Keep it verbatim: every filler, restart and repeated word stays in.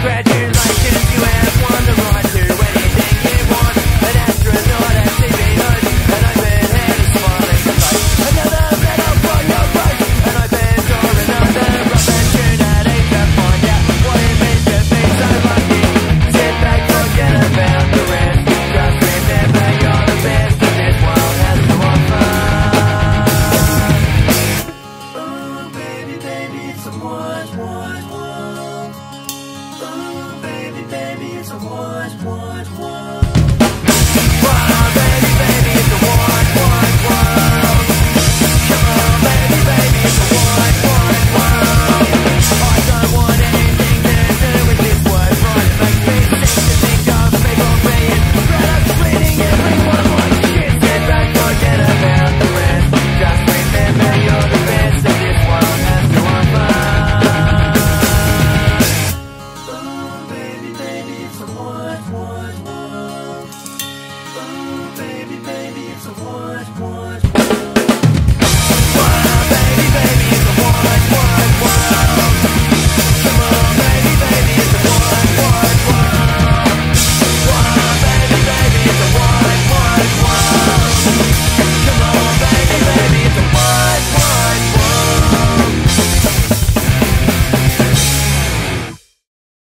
Congratulations, you have won the right to anything you want. An astronaut at T V News, an open head is smiling face. Another medal for your race, an open door, another rubber tune at each to find out what it means to be so lucky. Sit back, forget about the rest. Just remember you're the best that this world has to offer. Ooh, baby, baby, it's a wide, wide world. Ooh, baby, baby, it's a wide, wide world. Come on, baby, baby, it's a wide, wide world. Come on, baby, baby, it's a wide, wide world. I don't want anything to do with this word, right? It makes me sick to think of people being products treating everyone like shit. Sit back, forget about the rest. Just remember you're the best that this world has to offer. Ooh, baby, baby, it's a wide, wide world. Ooh, baby, baby, it's a wide, wide